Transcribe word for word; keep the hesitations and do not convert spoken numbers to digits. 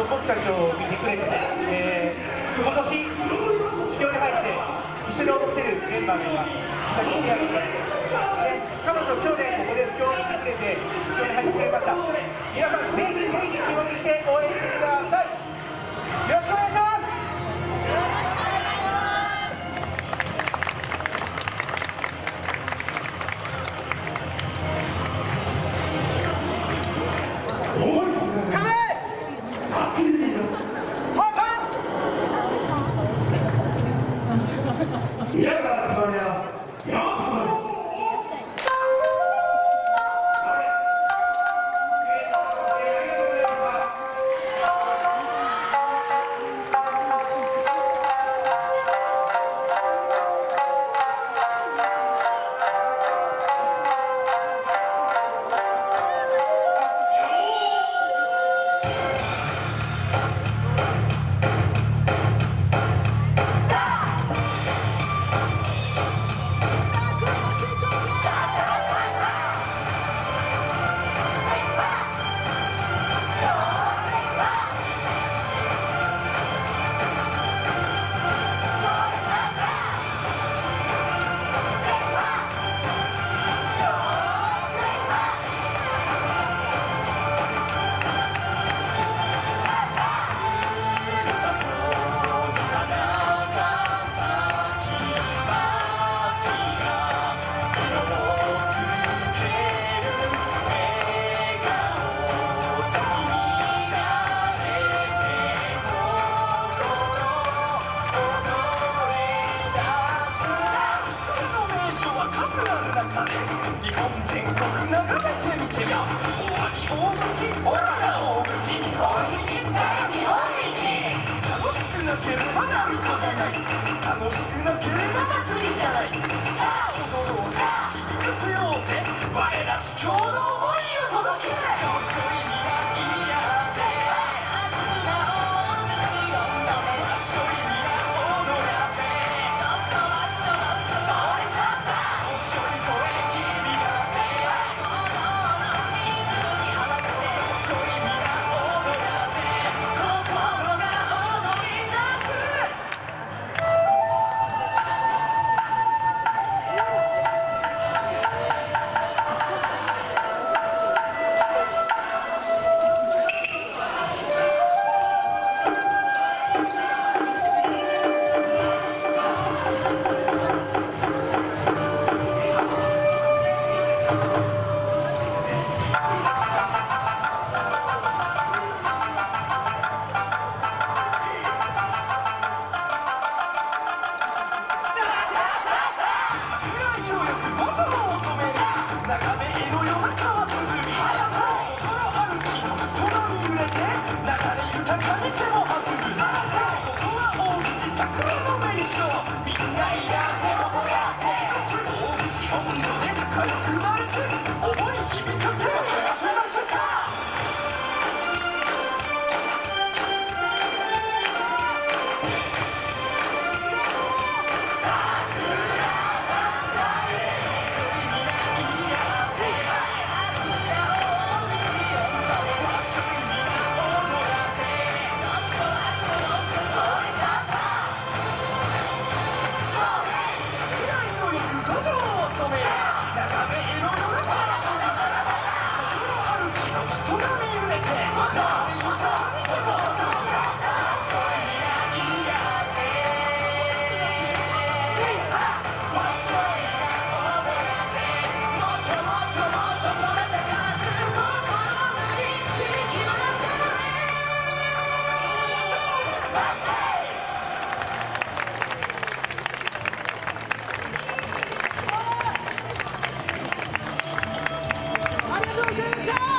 僕たちを見てくれてね、えー、今年市況に入って一緒に踊ってるメンバーがいます。先にやるで、彼女去年ここで市況に来てくれて市況に入ってくれました。皆さんぜひぜひ注目して応援してください。よろしくお願いします。 日本全国眺めてみてよ。終わり大口、オラが大口、日本一なら日本一。楽しくなければナルトじゃない、楽しくなければ祭りじゃない。さあ踊ろうぜ、響かせようぜ、我ら主張の想いを届け。どっこいみないやぜ、 ありがとうございました。